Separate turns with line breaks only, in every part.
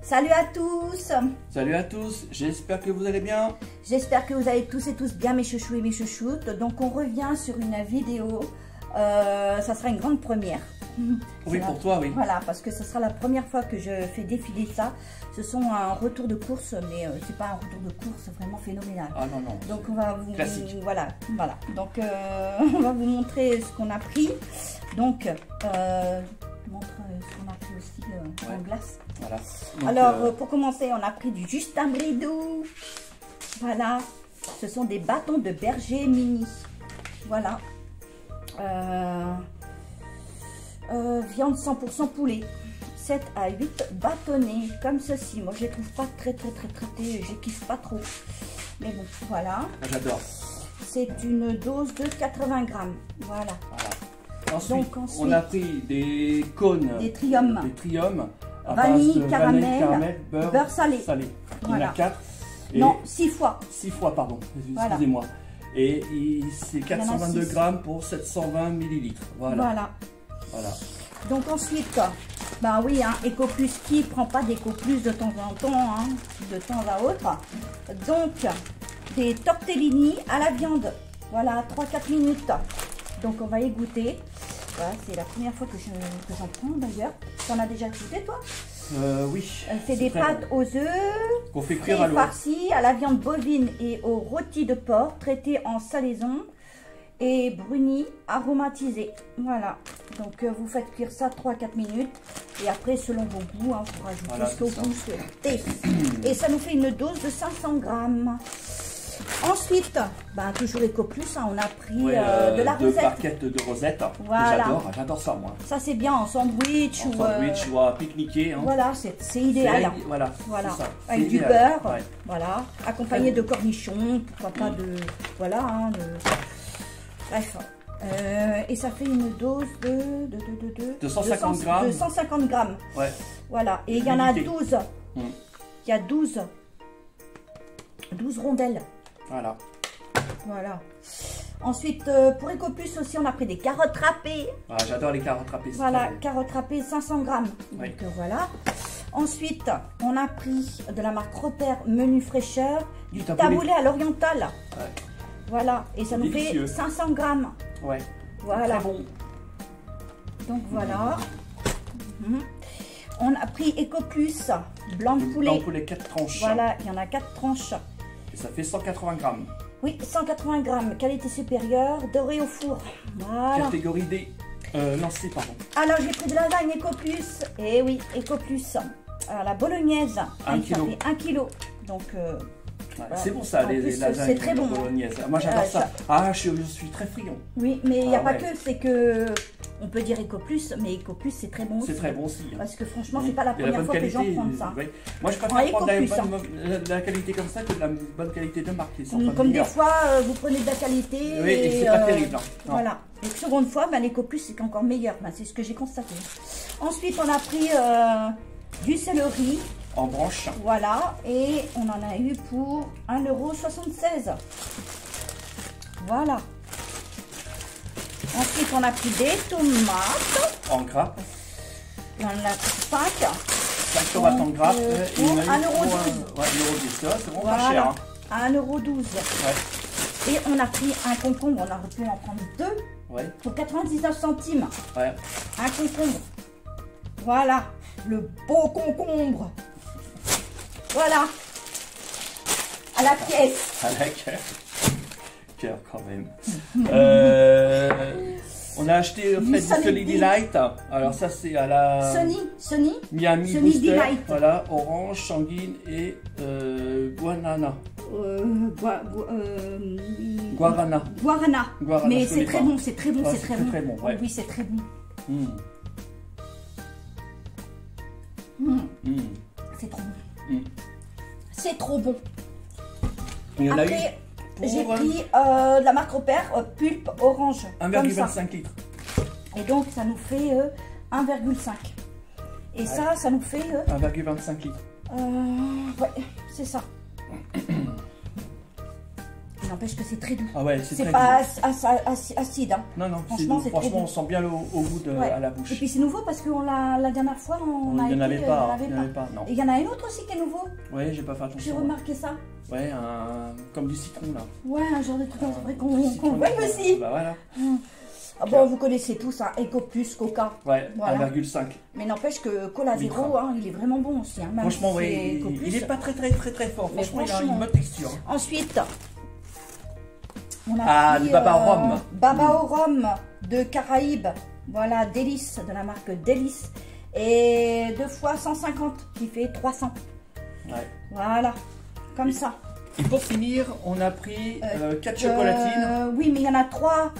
Salut à tous.
Salut à tous, j'espère que vous allez bien.
J'espère que vous allez tous et tous bien mes chouchous et mes chouchoutes. Donc on revient sur une vidéo, ça sera une grande première.
Oui, pour toi, oui.
Voilà, parce que ce sera la première fois que je fais défiler ça. Ce sont un retour de course, mais c'est pas un retour de course vraiment phénoménal.
Ah non, non.
Donc on va vous...
Classique.
Voilà. Donc on va vous montrer ce qu'on a pris. Donc, montre ce qu'on a pris aussi en glace.
Voilà. Donc,
alors, pour commencer, on a pris du Justin Bridou. Voilà. Ce sont des bâtons de berger mini. Voilà. Viande 100% poulet. 7 à 8 bâtonnets, comme ceci. Moi, je les trouve pas très traitées. Je kiffe pas trop. Mais bon, voilà.
j'adore.
C'est une dose de 80 grammes. Voilà.
Ensuite, on a pris des cônes.
Des Trium.
Des Trium.
Vanille, caramel, beurre salé.
Il y en a 4.
Non, 6 fois.
6 fois, pardon. Excusez-moi. Et c'est 422 grammes pour 720 millilitres. Voilà.
Donc ensuite, bah oui, hein, EcoPlus, qui prend pas d'EcoPlus de temps en temps, hein, de temps à autre. Donc, des tortellini à la viande. Voilà, 3-4 minutes. Donc on va y goûter. Voilà, c'est la première fois que j'en prends d'ailleurs. Tu en as déjà goûté toi?
Oui.
C'est des pâtes aux œufs
qu'on fait cuire à l'eau.
Farcies à la viande bovine et au rôti de porc, traité en salaison et bruni, aromatisé. Voilà. Donc vous faites cuire ça 3-4 minutes. Et après, selon vos goûts, hein, vous rajoutez ce que vous souhaitez. Et ça nous fait une dose de 500 grammes. Ensuite, bah, toujours EcoPlus, hein, on a pris de la rosette.
2 barquettes de rosette.
Voilà.
J'adore ça moi.
Ça c'est bien en sandwich
ou à pique-niquer. Hein.
Voilà, c'est idéal.
Voilà.
Avec du beurre, voilà, accompagné de cornichons, pourquoi pas de... Voilà, hein, bref. Et ça fait une dose de
250 grammes.
250 grammes.
Ouais.
Voilà, et il y en a 12. Il y a 12 rondelles. Voilà. Ensuite, pour EcoPlus aussi, on a pris des carottes râpées.
Ah, j'adore les carottes râpées.
Voilà, carottes râpées, 500 grammes. Donc voilà. Ensuite, on a pris de la marque Repère Menu Fraîcheur, du taboulé à l'oriental. Voilà, et ça nous fait 500 grammes. Voilà.
Très bon.
Donc voilà. On a pris EcoPlus, blanc de poulet.
Blanc de poulet, 4 tranches.
Voilà, il y en a 4 tranches.
Et ça fait 180 grammes.
Oui, 180 grammes, qualité supérieure, doré au four. Voilà.
Catégorie D. Non, C, pardon.
Alors, j'ai pris de la lasagne EcoPlus. Et oui, EcoPlus. La bolognaise.
1 kg.
Ça fait 1 kg. Donc,
voilà. C'est bon ça, les lasagnes.
C'est très bon.
Bolognaise. Moi, j'adore ça. Ah, je suis très friand.
Oui, mais il n'y a pas que, c'est que... On peut dire EcoPlus, mais EcoPlus c'est très bon aussi.
C'est très bon aussi.
Parce que franchement, c'est pas la première fois que j'en prends ça.
Moi, je préfère prendre la qualité comme ça que de la bonne qualité de marque.
Comme des fois, vous prenez de la qualité.
Oui, et c'est pas terrible.
Voilà. Et seconde fois, l'EcoPlus c'est encore meilleur. C'est ce que j'ai constaté. Ensuite, on a pris du céleri.
En branche.
Voilà. Et on en a eu pour 1,76 €. Voilà. Ensuite, on a pris des tomates.
En grappe.
On en a pris 5.
5 tomates en grappe.
Pour 1,12 €.
Ouais, 1,12 €, c'est bon, pas cher. Hein.
À 1,12 €. Et on a pris un concombre. On aurait pu en prendre 2. Pour 99 centimes. Un concombre. Voilà. Le beau concombre. Voilà. À la pièce.
À la cœur quand même. On a acheté du Sunny Delight. Alors ça c'est à la
Sunny
Miami
Sunny
Booster.
Delight.
Voilà, orange, sanguine et guanana. Guarana.
Mais c'est très bon, c'est très bon, c'est très bon.
Ouais.
Oui, c'est très bon. C'est trop bon. C'est trop bon. Après, j'ai pris de la marque Repère, pulpe orange.
1,25 litres.
Et donc, ça nous fait 1,5. Et ça nous fait...
1,25 litres.
Ouais, c'est ça. n'empêche que c'est très doux.
Ah ouais, c'est
pas acide. Hein.
Non, non,
franchement,
on sent bien au goût à la bouche.
Et puis c'est nouveau parce que la dernière fois,
il n'y en avait pas.
Et il y en a un autre aussi qui est nouveau.
Ouais, j'ai pas fait attention.
J'ai remarqué ça.
Ouais, comme du citron là.
Ouais, un genre de truc qu'on voit aussi.
Bah voilà.
Ah bon, vous connaissez tous, hein, Eco Plus, Coca.
Ouais,
voilà.
1,5.
Mais n'empêche que Cola Zéro, hein, il est vraiment bon aussi. Hein,
franchement, oui, il est pas très fort.
Mais
franchement, il a une bonne texture.
Ensuite, on a pris,
du Baba au rhum.
Baba au rhum de Caraïbes. Voilà, Délice, de la marque Délice. Et 2 fois 150, qui fait 300.
Ouais.
Voilà, comme ça.
Et pour finir, on a pris 4 chocolatines.
Oui, mais il y en a 3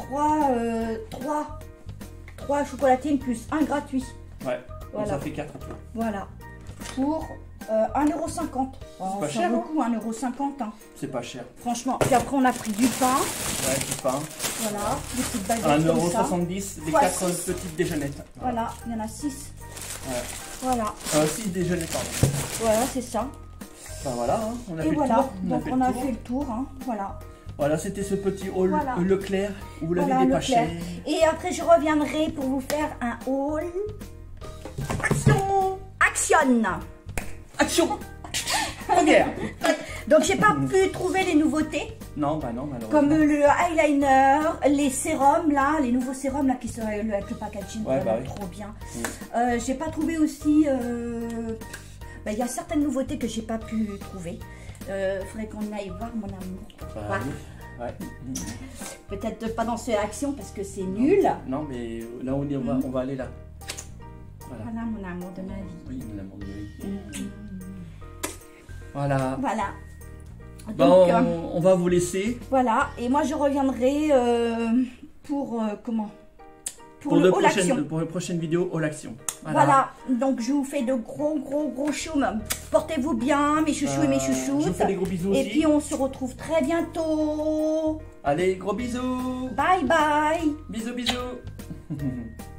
chocolatines plus 1 gratuit.
Ouais,
voilà.
Donc ça fait 4 en tout.
Voilà, pour 1,50 €.
C'est pas cher,
beaucoup, 1,50 €. Hein.
C'est pas cher.
Franchement, puis après on a pris du pain.
Ouais, du pain.
Voilà, des petites baguettes
1,70 €, les 4 petites déjeunettes.
Voilà, il y en a 6.
Ouais.
Voilà.
6 déjeuners, pardon.
Voilà, c'est ça.
Ben voilà, hein, on a fait
le tour.
Donc
on a fait le tour, hein, voilà.
Voilà, c'était ce petit haul Leclerc où vous l'avez des pas chers.
Et après, je reviendrai pour vous faire un haul. Action!
Action! En guerre!
Donc, j'ai pas pu trouver les nouveautés.
Non, bah non, malheureusement.
Comme le eyeliner, les sérums, là, les nouveaux sérums, là, qui sont avec le packaging, trop bien. J'ai pas trouvé aussi... il y a certaines nouveautés que j'ai pas pu trouver. Faudrait qu'on aille voir, mon amour.
Ouais.
Peut-être pas dans ce action parce que c'est nul.
Non, mais là on va aller là.
Voilà mon amour de ma vie.
Oui, mon amour de ma vie. Voilà.
Donc,
on va vous laisser.
Voilà, et moi je reviendrai pour pour
la prochaine vidéo All Action.
Voilà, donc je vous fais de gros choum. Portez-vous bien, mes chouchous et mes chouchoutes.
Je vous fais des gros bisous aussi.
Et puis on se retrouve très bientôt.
Allez, gros bisous.
Bye bye.
Bisous.